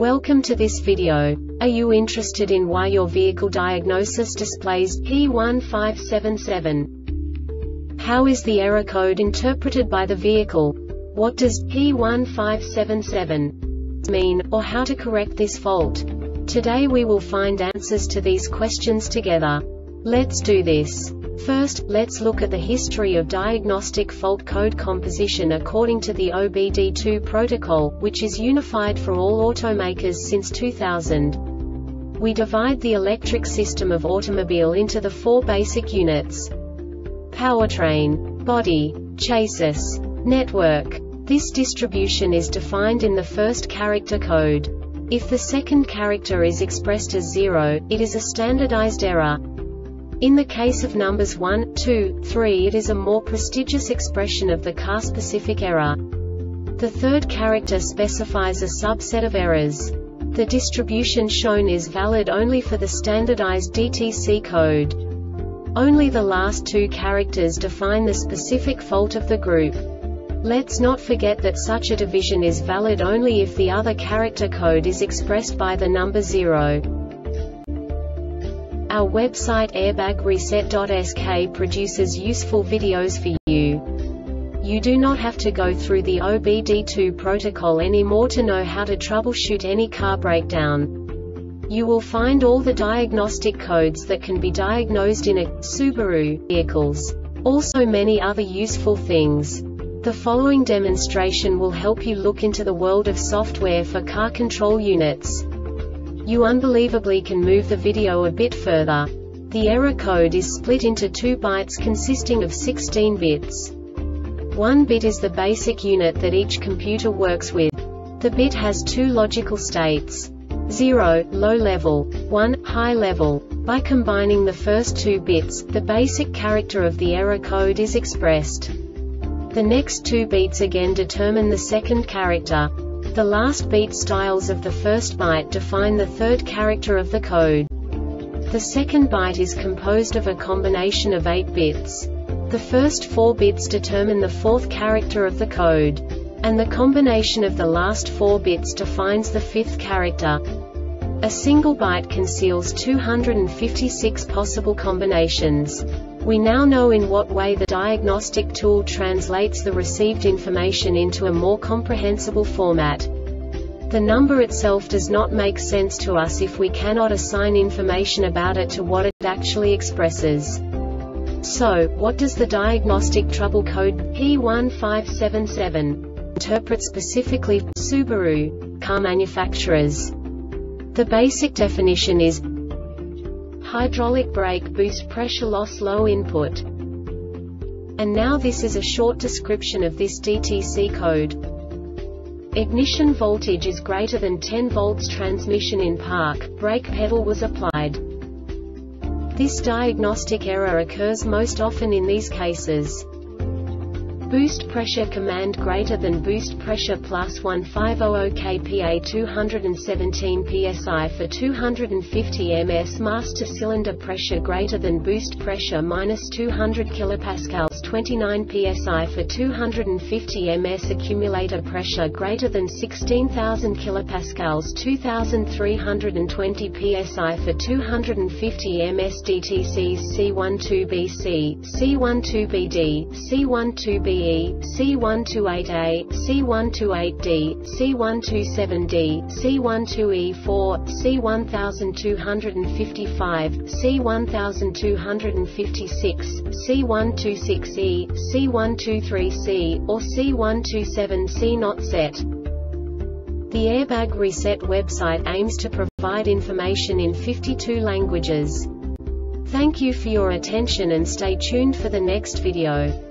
Welcome to this video. Are you interested in why your vehicle diagnosis displays P1577? How is the error code interpreted by the vehicle? What does P1577 mean, or how to correct this fault? Today we will find answers to these questions together. Let's do this. First, let's look at the history of diagnostic fault code composition according to the OBD2 protocol, which is unified for all automakers since 2000. We divide the electric system of automobile into the four basic units: powertrain, body, chassis, network. This distribution is defined in the first character code. If the second character is expressed as 0, it is a standardized error. In the case of numbers 1, 2, 3, it is a more prestigious expression of the car-specific error. The third character specifies a subset of errors. The distribution shown is valid only for the standardized DTC code. Only the last two characters define the specific fault of the group. Let's not forget that such a division is valid only if the other character code is expressed by the number 0. Our website airbagreset.sk produces useful videos for you. You do not have to go through the OBD2 protocol anymore to know how to troubleshoot any car breakdown. You will find all the diagnostic codes that can be diagnosed in a Subaru vehicles. Also many other useful things. The following demonstration will help you look into the world of software for car control units. You unbelievably can move the video a bit further. The error code is split into 2 bytes consisting of 16 bits. 1 bit is the basic unit that each computer works with. The bit has 2 logical states: 0, low level, 1, high level. By combining the first 2 bits, the basic character of the error code is expressed. The next 2 beats again determine the second character. The last beat styles of the first byte define the third character of the code. The second byte is composed of a combination of 8 bits. The first 4 bits determine the fourth character of the code. And the combination of the last 4 bits defines the fifth character. A single byte conceals 256 possible combinations. We now know in what way the diagnostic tool translates the received information into a more comprehensible format. The number itself does not make sense to us if we cannot assign information about it to what it actually expresses. So, what does the diagnostic trouble code P1577 interpret specifically for Subaru car manufacturers? The basic definition is hydraulic brake boost pressure loss low input. And now this is a short description of this DTC code. Ignition voltage is greater than 10 volts. Transmission in park, brake pedal was applied. This diagnostic error occurs most often in these cases: boost pressure command greater than boost pressure plus 1500 kPa 217 psi for 250 ms. Master cylinder pressure greater than boost pressure minus 200 kPa 29 psi for 250 ms. Accumulator pressure greater than 16,000 kPa 2,320 psi for 250 ms. DTCs C12BC, C12BD, C12BE, C128A, C128D, C127D, C12E4, C1255, C1256, C126E, C123C, or C127C not set. The Airbag Reset website aims to provide information in 52 languages. Thank you for your attention and stay tuned for the next video.